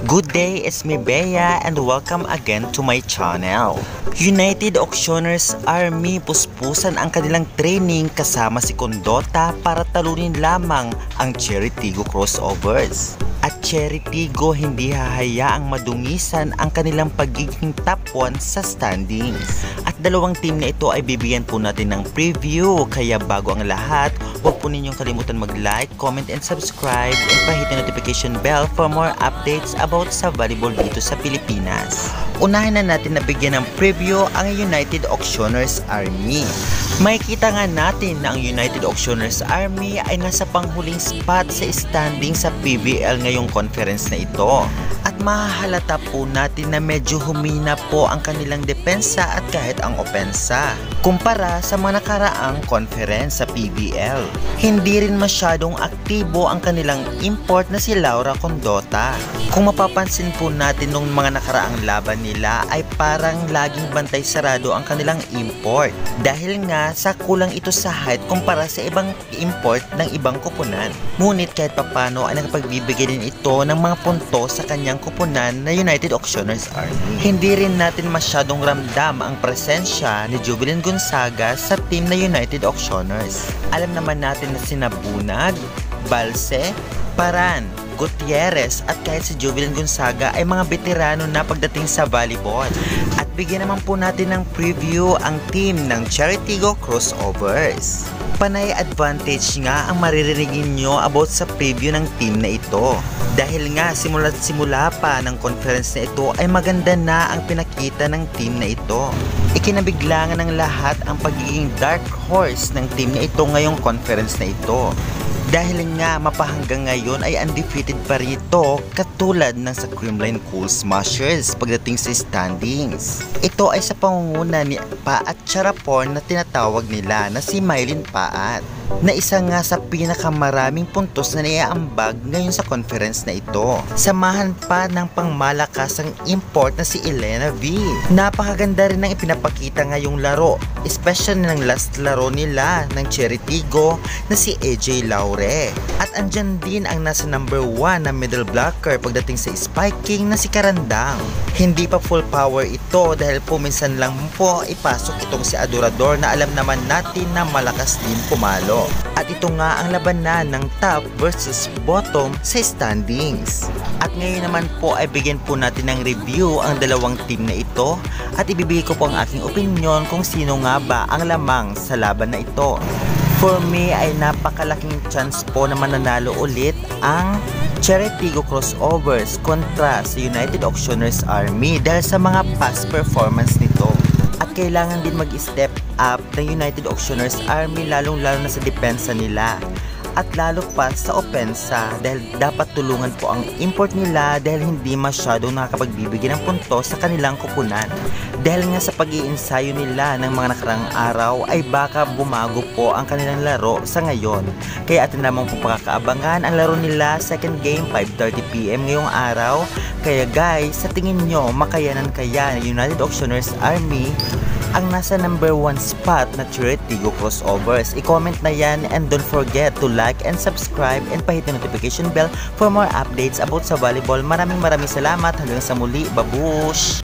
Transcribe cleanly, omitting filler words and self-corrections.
Good day, it's me Bea and welcome again to my channel. United Auctioneers Army puspusan ang kanilang training kasama si Condota para talunin lamang ang Cherry Tigo crossovers. At Cherry Tigo hindi hahayaang madungisan ang kanilang pagiging top 1 sa standings. At dalawang team na ito ay bibigyan po natin ng preview, kaya bago ang lahat, huwag po ninyong kalimutan mag-like, comment and subscribe and pahit ang notification bell for more updates about sa volleyball dito sa Pilipinas. Unahin na natin na bigyan ng preview ang United Auctioneers Army. Makikita nga natin na ang United Auctioneers Army ay nasa panghuling spot sa standing sa PBL ngayong conference na ito. At mahahalata po natin na medyo humina po ang kanilang depensa at kahit ang opensa kumpara sa mga nakaraang conference sa PBL. Hindi rin masyadong aktibo ang kanilang import na si Laura Condota. Kung mapapansin po natin nung mga nakaraang laban nila ay parang laging bantay sarado ang kanilang import dahil nga sa kulang ito sa height kumpara sa ibang import ng ibang kupunan. Ngunit kahit papano ay nakapagbibigay din ito ng mga punto sa kanyang kupunan na United Auctioneers Army. Hindi rin natin masyadong ramdam ang presensya ni Jubilin Gonzaga sa team na United Auctioneers. Alam naman natin na sina Bunag, Balse, Paran, Gutierrez at kahit si Jubilin Gonzaga ay mga veterano na pagdating sa volleyball. At bigyan naman po natin ng preview ang team ng Cherry Tigo crossovers. Panay advantage nga ang mariririgin nyo about sa preview ng team na ito. Dahil nga simula't simula pa ng conference na ito ay maganda na ang pinakita ng team na ito. Ikinabiglangan ng lahat ang pagiging dark horse ng team na ito ngayong conference na ito. Dahil nga mapahanggang ngayon ay undefeated pa rito katulad ng sa Creamline Cool Smashers pagdating sa standings. Ito ay sa pangunguna ni Paat Charapon na tinatawag nila na si Mylene Paat na isa nga sa pinakamaraming puntos na naiaambag ngayon sa conference na ito. Samahan pa ng pangmalakasang import na si Elena V. Napakaganda rin ng ipinapakita ngayong laro, especially ng last laro nila ng Cherry Tigo na si AJ Laure. At andyan din ang nasa number 1 na middle blocker pagdating sa spiking na si Karandang. Hindi pa full power ito dahil po minsan lang po ipasok itong si Adorador na alam naman natin na malakas din pumalo. At ito nga ang labanan ng top versus bottom sa standings. At ngayon naman po ay bigyan po natin ng review ang dalawang team na ito at ibibigay ko po ang aking opinion kung sino nga ba ang lamang sa laban na ito. For me ay napakalaking chance po na mananalo ulit ang Cherry Tigo crossovers kontra sa United Auctioneers Army dahil sa mga past performance nito. At kailangan din mag-step up ng United Auctioneers Army lalong-lalo na sa depensa nila at lalo pa sa opensa dahil dapat tulungan po ang import nila dahil hindi masyadong nakakapagbibigay ng punto sa kanilang kupunan. Dahil nga sa pag-iinsayo nila ng mga nakarang araw ay baka bumago po ang kanilang laro sa ngayon. Kaya atin lamang po pakakaabangan ang laro nila second game 5:30 PM ngayong araw. Kaya guys, sa tingin nyo makayanan kaya ng United Auctioneers Army ang nasa number 1 spot na Cherry Tigo crossovers? I-comment na yan and don't forget to like and subscribe and pahit ang notification bell for more updates about sa volleyball. Maraming salamat. Hanggang sa muli. Babush!